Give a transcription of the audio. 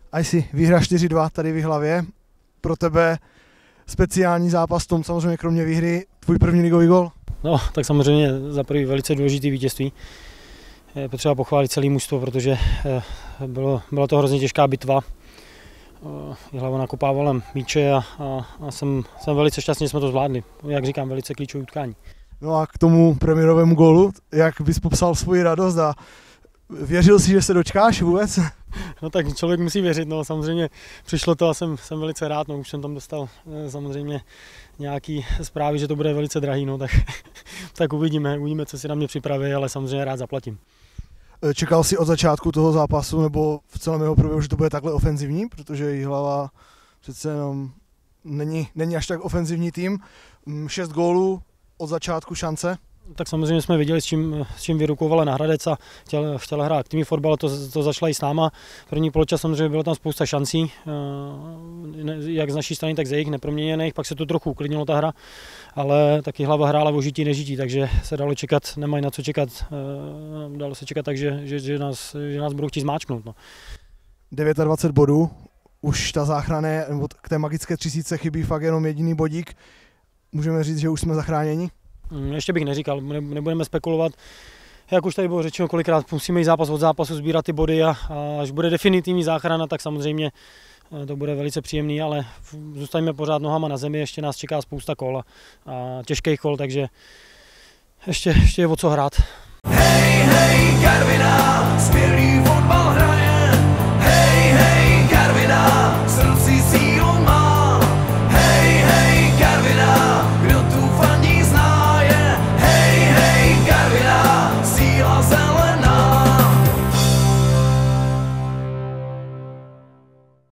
A jsi výhra 4-2 tady v Jihlavě. Pro tebe speciální zápas, tom samozřejmě kromě výhry, tvůj první ligový gol? No, tak samozřejmě za první velice důležitý vítězství. Je potřeba pochválit celé mužstvo, protože byla to hrozně těžká bitva. Jihlava nakopávala míče a jsem velice šťastný, že jsme to zvládli. Jak říkám, velice klíčové utkání. No a k tomu premiérovému gólu, jak bys popsal svoji radost a věřil jsi, že se dočkáš vůbec? No tak člověk musí věřit, no samozřejmě přišlo to a jsem velice rád, no už jsem tam dostal samozřejmě nějaký zprávy, že to bude velice drahý, no tak uvidíme, co si na mě připraví, ale samozřejmě rád zaplatím. Čekal jsi od začátku toho zápasu nebo v celém jeho průběhu, že to bude takhle ofenzivní, protože Jihlava přece jenom není až tak ofenzivní tým, 6 gólů od začátku šance? Tak samozřejmě jsme viděli, s čím vyrukovala na Hradec a chtěla hrát aktivní fotbal, to začala i s náma. První poločas samozřejmě bylo tam spousta šancí, jak z naší strany, tak z jejich neproměněných, pak se to trochu uklidnilo ta hra, ale taky Jihlava hrála o žití nežití, takže se dalo čekat, nemají na co čekat, dalo se čekat tak, že nás budou chtít zmáčknout. No. 29 bodů, už ta záchrana, nebo k té magické 30 chybí fakt jenom jediný bodík, můžeme říct, že už jsme zachráněni? Ještě bych neříkal, nebudeme spekulovat. Jak už tady bylo řečeno, kolikrát musíme jít zápas od zápasu, sbírat ty body a až bude definitivní záchrana, tak samozřejmě to bude velice příjemný, ale zůstaňme pořád nohama na zemi, ještě nás čeká spousta kol a těžkých kol, takže ještě je o co hrát. Hej, hej, Karviná, skvělý